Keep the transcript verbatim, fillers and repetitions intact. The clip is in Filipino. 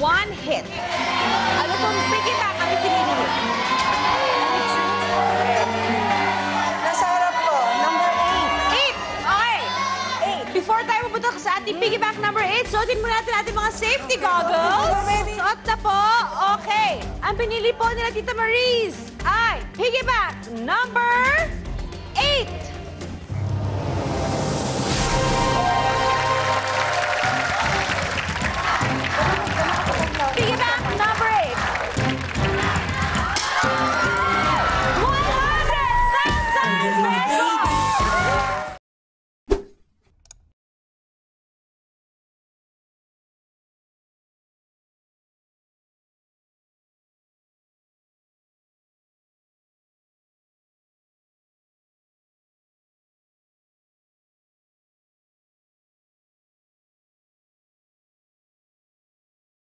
one hit. Ano pong piggyback ang pinili niyo? Nasa harap ko, number eight. Eight! Okay. Eight. Before tayo pupunta sa ating piggyback number eight, suotin muna natin ating mga safety goggles. Suot na po. Okay. Ang pinili po nila Tita Mariz ay piggyback number eight.